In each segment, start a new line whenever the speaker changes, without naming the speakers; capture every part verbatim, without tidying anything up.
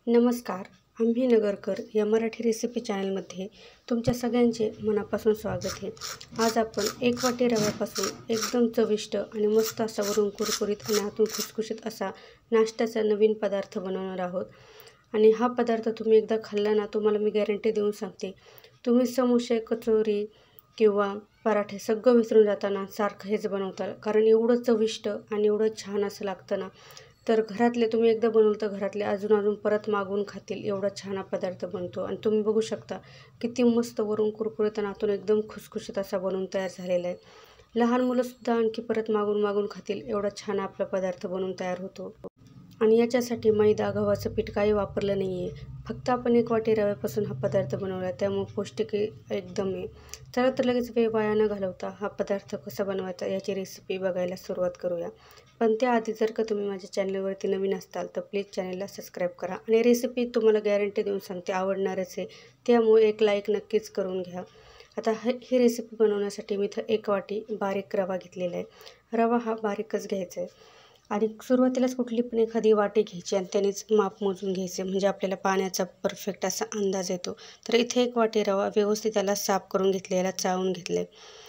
नमस्कार. आम्ही नगरकर या मराठी रेसिपी चॅनलमध्ये तुमच्या सगळ्यांचे मनापासून स्वागत आहे. आज आपण एक वाटी रव्यापासून एकदम चविष्ट आणि मस्त असा वरून कुरकुरीत आणि आतून खुसखुशीत असा नाश्त्याचा नवीन पदार्थ बनवणार आहोत. आणि हा पदार्थ तुम्ही एकदा खाल्ला ना, तुम्हाला मी गॅरंटी देऊन सांगते, तुम्ही समोसे, कचोरी किंवा पराठे सगळं विसरून जाताना सारखं हेच बनवता, कारण एवढं चविष्ट आणि एवढं छान असं लागतं ना. तर घरातले तुम्ही एकदा बनवलं तर घरातले अजून अजून परत मागून खातील, एवढा छान हा पदार्थ बनतो. आणि तुम्ही बघू शकता किती मस्त वरून कुरकुरीत आणि आतून एकदम खुसखुशीत असा बनवून तयार झालेला आहे. लहान मुलंसुद्धा आणखी परत मागून मागून खातील, एवढा छान आपला पदार्थ बनवून तयार होतो. आणि याच्यासाठी मैदा, गव्हाचं पीठ काही वापरलं नाही आहे, फक्त आपण एक वाटी रव्यापासून हा पदार्थ बनवला, त्यामुळे पौष्टिक एकदम आहे. चला तर लगेच वेळ वाया न घालवता हा पदार्थ कसा बनवायचा याची रेसिपी बघायला सुरुवात करूया. पण त्याआधी जर का तुम्ही माझ्या चॅनलवरती नवीन असताल तर प्लीज चॅनलला सबस्क्राईब करा. आणि रेसिपी तुम्हाला गॅरंटी देऊन सांगते आवडणारच आहे, त्यामुळे एक लाईक नक्कीच करून घ्या. आता ही रेसिपी बनवण्यासाठी मी इथं एक वाटी बारीक रवा घेतलेला आहे. रवा हा बारीकच घ्यायचा आहे. आणि सुरुवातीलाच कुठली पण एखादी वाटी घ्यायची आणि त्यानेच माप मोजून घ्यायचे, म्हणजे आपल्याला पाण्याचा परफेक्ट असा अंदाज येतो. तर इथे एक वाटी रवा व्यवस्थित त्याला साफ करून घेतले, याला चाळून घेतले.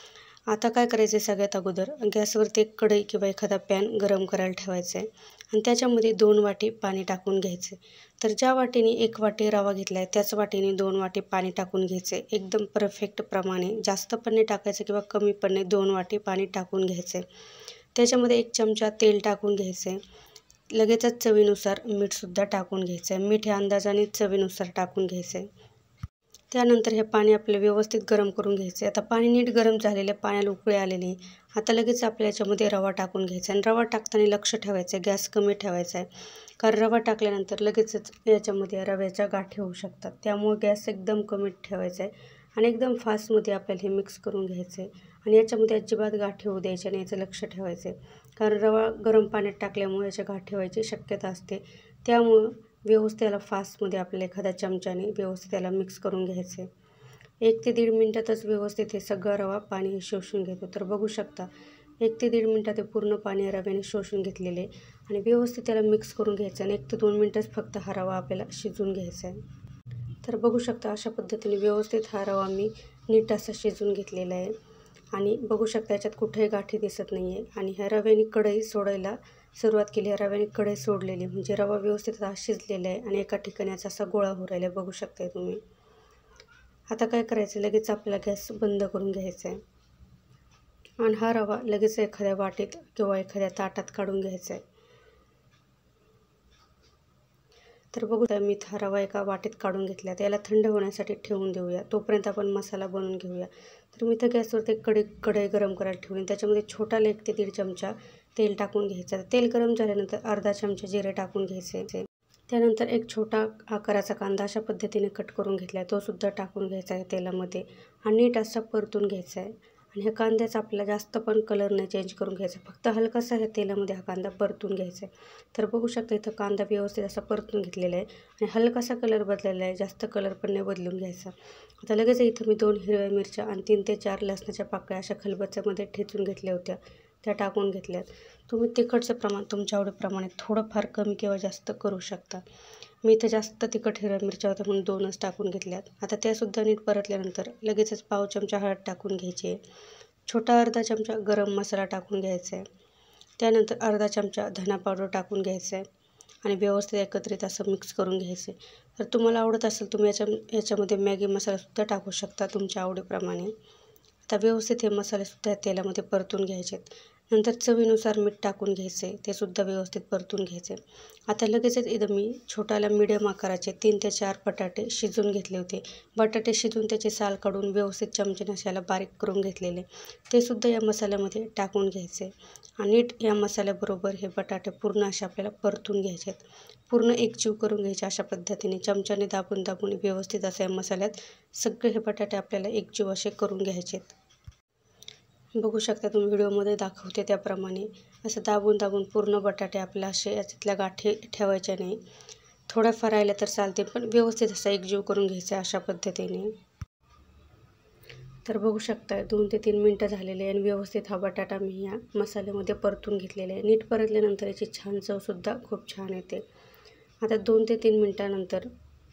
आता काय करायचं आहे, सगळ्यात अगोदर गॅसवरती एक कढई किंवा एखादा पॅन गरम करायला ठेवायचा आहे आणि त्याच्यामध्ये दोन वाटी पाणी टाकून घ्यायचं आहे. तर ज्या वाटीने एक वाटी रवा घेतला आहे त्याच वाटीने दोन वाटी पाणी टाकून घ्यायचं आहे, एकदम परफेक्ट प्रमाणे. जास्त पण नाही टाकायचं किंवा कमी पण नाही, दोन वाटी पाणी टाकून घ्यायचं आहे. त्याच्यामध्ये एक चमचा तेल टाकून घ्यायचं आहे. लगेचच चवीनुसार मीठसुद्धा टाकून घ्यायचं आहे. मीठ अंदाजाने चवीनुसार टाकून घ्यायचं आहे. त्यानंतर हे पाणी आपल्याला व्यवस्थित गरम करून घ्यायचं आहे. आता पाणी नीट गरम झालेलं आहे, पाण्याला उकळी आलेली. आता लगेच आपल्या याच्यामध्ये रवा टाकून घ्यायचा आहे. आणि रवा टाकताना लक्ष ठेवायचं आहे, गॅस कमी ठेवायचा आहे, कारण रवा टाकल्यानंतर लगेचच याच्यामध्ये रव्याच्या गाठी होऊ शकतात. त्यामुळे गॅस एकदम कमी ठेवायचा आहे आणि एकदम फास्टमध्ये आपल्याला हे मिक्स करून घ्यायचं आहे. आणि याच्यामध्ये अजिबात गाठी होऊ द्यायच्या नाही, याचं लक्ष ठेवायचं आहे, कारण रवा गरम पाण्यात टाकल्यामुळे याच्या गाठी व्हायची शक्यता असते. त्यामुळं व्यवस्थित याला फास्टमध्ये आपल्याला एखाद्या चमच्याने व्यवस्थित याला मिक्स करून घ्यायचं आहे. एक ते दीड मिनटातच व्यवस्थित हे सगळं रवा पाणी शोषून घेतो. तर बघू शकता एक ते दीड मिनटात हे पूर्ण पाणी रव्याने शोषून घेतलेले आहे. आणि व्यवस्थित त्याला मिक्स करून घ्यायचं आणि एक ते दोन मिनटच फक्त हा रवा आपल्याला शिजून घ्यायचा आहे. तर बघू शकता अशा पद्धतीने व्यवस्थित हा रवा मी नीट असा शिजून घेतलेला आहे. आणि बघू शकता याच्यात कुठेही गाठी दिसत नाही आहे. आणि ह्या रव्याने कढई सोडायला सुरुवात केली, ह्या रव्याने कढई सोडलेली, म्हणजे रवा व्यवस्थित हा शिजलेला आहे आणि एका ठिकाणी याचा असा गोळा होऊ राहिला, बघू शकताय तुम्ही. आता काय करायचं, लगेच आपल्याला गॅस बंद करून घ्यायचा आहे आणि हा रवा लगेच एखाद्या वाटीत किंवा एखाद्या ताटात काढून घ्यायचा आहे. तर बघू मी हा रवा एका वाटीत काढून घेतला, त्याला थंड होण्यासाठी ठेवून देऊया. तोपर्यंत आपण मसाला बनवून घेऊया. तर मी इथं गॅसवरती एक कढई कढई गरम करायला ठेवली, त्याच्यामध्ये छोटा एक ते दीड चमचा तेल टाकून घ्यायचं. तेल गरम झाल्यानंतर अर्धा चमचा जिरे टाकून घ्यायचे. त्यानंतर एक छोटा आकाराचा कांदा अशा पद्धतीने कट करून घेतला आहे, तो सुद्धा टाकून घ्यायचा आहे तेलामध्ये आणि नीट असा परतून घ्यायचा आहे. आणि ह्या कांद्याचा आपल्याला जास्त पण कलर नाही चेंज करून घ्यायचा, फक्त हलकासा ह्या तेलामध्ये हा कांदा परतून घ्यायचा आहे. तर बघू शकता इथं कांदा व्यवस्थित असा परतून घेतलेला आहे आणि हलकासा कलर बदललेला आहे, जास्त कलर पण नाही बदलून घ्यायचा. आता लगेच इथं मी दोन हिरव्या मिरच्या आणि तीन ते चार लसणाच्या पाकळ्या अशा खलबत्त्यामध्ये ठेचून घेतल्या होत्या, त्या टाकून घेतल्यात. तुम्ही तिखटचं प्रमाण तुमच्या आवडीप्रमाणे थोडंफार कमी किंवा जास्त करू शकता. मी इथं जास्त तिखट हिरव्या मिरच्या होत्या म्हणून दोनच टाकून घेतल्यात. आता त्यासुद्धा नीट परतल्यानंतर लगेचच पाव चमचा हळद टाकून घ्यायची आहे. छोटा अर्धा चमचा गरम मसाला टाकून घ्यायचा आहे. त्यानंतर अर्धा चमचा धना पावडर टाकून घ्यायचं आहे आणि व्यवस्थित एकत्रित असं मिक्स करून घ्यायचं आहे. तर तुम्हाला आवडत असेल तुम्ही याच्या याच्यामध्ये मॅगी मसालासुद्धा टाकू शकता तुमच्या आवडीप्रमाणे. आता व्यवस्थित हे मसालेसुद्धा तेलामध्ये परतून घ्यायचे आहेत. नंतर चवीनुसार मीठ टाकून घ्यायचं आहे, ते सुद्धा व्यवस्थित परतून घ्यायचे. आता लगेचच इथं मी छोट्याला मीडियम आकाराचे तीन ते चार बटाटे शिजून घेतले होते. बटाटे शिजून त्याची साल काढून व्यवस्थित चमच्याने अशाला बारीक करून घेतलेले, ते सुद्धा या मसाल्यामध्ये टाकून घ्यायचे. आणि नीट या मसाल्याबरोबर हे बटाटे पूर्ण असे आपल्याला परतून घ्यायचे आहेत, पूर्ण एकजीव करून घ्यायचे. अशा पद्धतीने चमच्याने दाबून दाबून व्यवस्थित असे या मसाल्यात सगळे हे बटाटे आपल्याला एकजीव असे करून घ्यायचे आहेत. बघू शकता तुम्ही व्हिडिओमध्ये दाखवते त्याप्रमाणे असं दाबून दाबून पूर्ण बटाटे आपल्या असे याच्यातल्या गाठी ठेवायच्या नाही, थोड्याफार राहिल्या तर चालते, पण व्यवस्थित असा एकजीव करून घ्यायचा अशा पद्धतीने. तर बघू शकता दोन ते तीन मिनटं झालेले आहे आणि व्यवस्थित हा बटाटा मी या मसाल्यामध्ये परतून घेतलेला आहे. नीट परतल्यानंतर याची छान चवसुद्धा खूप छान येते. आता दोन ते तीन मिनटानंतर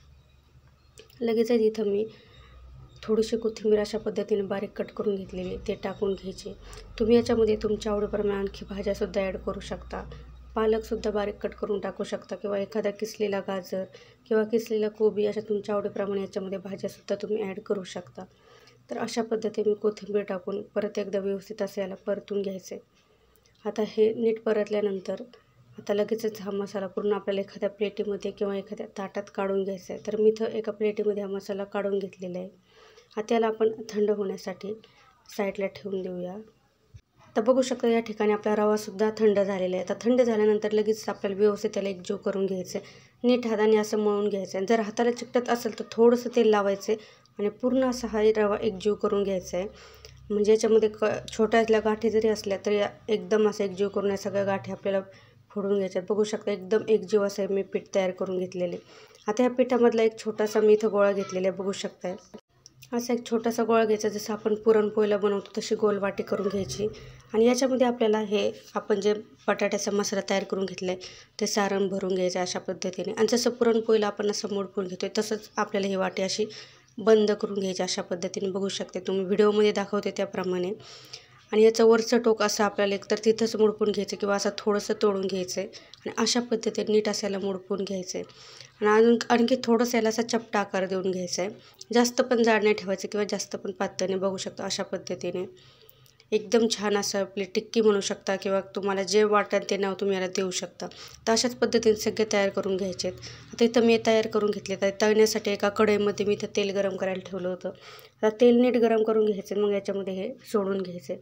लगेचच इथं मी थोडीशी कोथिंबीर अशा पद्धतीने बारीक कट करून घेतलेली ते टाकून घ्यायचे. तुम्ही याच्यामध्ये तुमच्या आवडीप्रमाणे आणखी भाज्यासुद्धा ॲड करू शकता. पालकसुद्धा बारीक कट करून टाकू शकता किंवा एखादा किसलेला गाजर किंवा किसलेला कोबी अशा तुमच्या आवडीप्रमाणे याच्यामध्ये भाज्यासुद्धा तुम्ही ॲड करू शकता. तर अशा पद्धतीने मी कोथिंबीर टाकून परत एकदा व्यवस्थित असं याला परतून घ्यायचे. आता हे नीट परतल्यानंतर आता लगेचच हा मसाला पूर्ण आपल्याला एखाद्या प्लेटीमध्ये किंवा एखाद्या ताटात काढून घ्यायचा आहे. तर मी इथं एका प्लेटीमध्ये हा मसाला काढून घेतलेला आहे. आता त्याला आपण थंड होण्यासाठी साईडला ठेवून देऊया. तर बघू शकता या ठिकाणी आपला रवासुद्धा थंड झालेला आहे. आता थंड झाल्यानंतर लगेच आपल्याला व्यवस्थित त्याला एकजीव करून घ्यायचं आहे. नीट हाताने असं मळून घ्यायचं आहे. जर हाताला चिकटत असेल तर थोडंसं तेल लावायचं आहे आणि पूर्ण असा हा रवा एकजीव करून घ्यायचा आहे. म्हणजे याच्यामध्ये क छोट्यातल्या गाठी जरी असल्या तरी एकदम असं एकजीव करून या सगळ्या गाठी आपल्याला फोडून घ्यायच्यात. बघू शकता एकदम एकजीव असं मी पीठ तयार करून घेतलेले. आता या पिठामधला एक छोटासा मी इथं गोळा घेतलेला आहे. बघू शकताय असा एक छोटासा गोळा घ्यायचा. जसं आपण पुरणपोळीला बनवतो तशी गोल वाटी करून घ्यायची आणि याच्यामध्ये आपल्याला हे आपण जे बटाट्याचा मसाला तयार करून घेतला आहे ते सारण भरून घ्यायचं अशा पद्धतीने. आणि जसं पुरणपोळीला आपण असं मोडपून घेतो तसंच आपल्याला ही वाटी अशी बंद करून घ्यायची अशा पद्धतीने. बघू शकते तुम्ही व्हिडिओमध्ये दाखवते त्याप्रमाणे. आणि याचं वरचं टोक असं आपल्याला एकतर तिथंच मोडपून घ्यायचं किंवा असं थोडंसं तोडून घ्यायचं आहे आणि अशा पद्धतीने नीट असायला मोडपून घ्यायचं आहे. आणि अजून आणखी थोडंसं याला असा चपटा आकार देऊन घ्यायचा आहे. जास्त पण जाड नाही ठेवायचं किंवा जास्त पण पातळ नाही. बघू शकता अशा पद्धतीने एकदम छान असं आपली टिक्की म्हणू शकता किंवा तुम्हाला जे वाटेल ते नाव तुम्ही याला देऊ शकता. तर अशाच पद्धतीने सगळे तयार करून घ्यायचे आहेत. आता इथं मी तयार करून घेतले. तर तळण्यासाठी एका कढईमध्ये मी इथं तेल गरम करायला ठेवलं होतं. आता तेल नीट गरम करून घ्यायचं मग याच्यामध्ये हे सोडून घ्यायचे.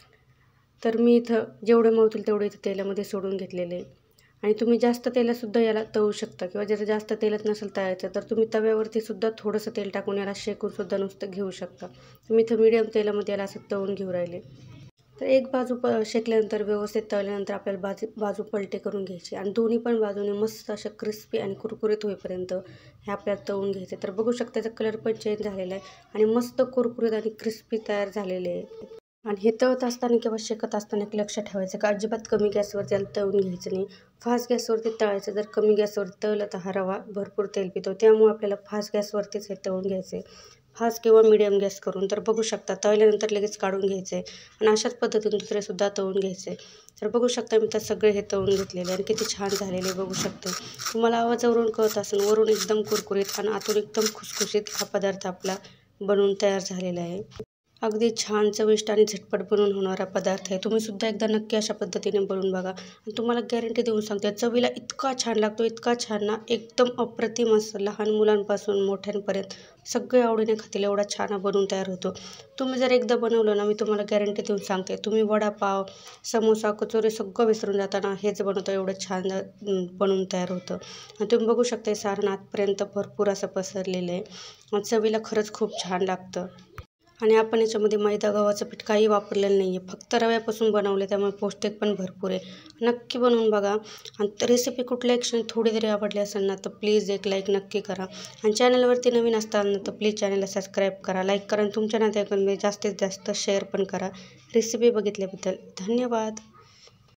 तर मी इथं जेवढे मावतील तेवढे इथं तेलामध्ये सोडून घेतलेले. आणि तुम्ही जास्त तेलातसुद्धा याला तळू शकता किंवा जर जास्त तेलात नसेल तळायचं तर तुम्ही तव्यावरती सुद्धा थोडंसं तेल टाकून याला शेकूनसुद्धा नुसतं घेऊ शकता. तुम्ही इथं मीडियम तेलामध्ये याला असं तळून घेऊ राहिले. तर एक बाजू प शेकल्यानंतर व्यवस्थित तळल्यानंतर आपल्याला बाजू बाजू पलटे करून घ्यायची आणि दोन्ही पण बाजूने मस्त अशा क्रिस्पी आणि कुरकुरीत होईपर्यंत हे आपल्याला तळून घ्यायचे. तर बघू शकता त्याचा कलर पण चेंज झालेला आहे आणि मस्त कुरकुरीत आणि क्रिस्पी तयार झालेले आहे. आणि हे तळत असताना किंवा शेकत असताना एक लक्ष ठेवायचं का अजिबात कमी गॅसवर त्याला तळून घ्यायचं नाही. फास्ट गॅसवरती तळायचं. जर कमी गॅसवर तळलं तर हा रवा भरपूर तेल पितो. त्यामुळे आपल्याला फास्ट गॅसवरतीच हे तळून घ्यायचं आहे. फास्ट किंवा मिडियम गॅस करून. तर बघू शकता तळल्यानंतर लगेच काढून घ्यायचं आहे आणि अशाच पद्धतीने दुसरेसुद्धा तळून घ्यायचे आहे. तर बघू शकता मी तर सगळे हे तळून घेतलेले आणि किती छान झालेले बघू शकते. तुम्हाला आवाजावरून कळत असेल वरून एकदम कुरकुरीत आणि आतून एकदम खुसखुशीत हा पदार्थ आपला बनवून तयार झालेला आहे. अगदी छान चविष्ट आणि झटपट बनवून होणारा पदार्थ आहे. तुम्हीसुद्धा एकदा नक्की अशा पद्धतीने बनवून बघा आणि तुम्हाला गॅरंटी देऊन सांगते चवीला इतका छान लागतो इतका छान ना एकदम अप्रतिम असं. लहान मुलांपासून मोठ्यांपर्यंत सगळे आवडीने खातील एवढा छान बनवून तयार होतो. तुम्ही जर एकदा बनवलं ना मी तुम्हाला गॅरंटी देऊन सांगते तुम्ही वडापाव समोसा कचोरी सगळं विसरून जाताना हेच बनवतं एवढं छान बनवून तयार होतं. आणि तुम्ही बघू शकता सारण आतपर्यंत भरपूर असं पसरलेलं आहे. चवीला खरंच खूप छान लागतं. आणि आपण याच्यामध्ये मैदा गव्हाचं पीठ काही वापरलेलं नाही आहे. फक्त रव्यापासून बनवले त्यामुळे पौष्टिक पण भरपूर आहे. नक्की बनवून बघा. आणि रेसिपी कुठल्या क्षणी थोडी जरी आवडली असेल ना तर प्लीज एक लाईक नक्की करा. आणि चॅनलवरती नवीन असताना तर प्लीज चॅनलला सबस्क्राईब करा, लाईक करा आणि तुमच्या नात्याकडून जास्तीत जास्त शेअर पण करा. रेसिपी बघितल्याबद्दल धन्यवाद.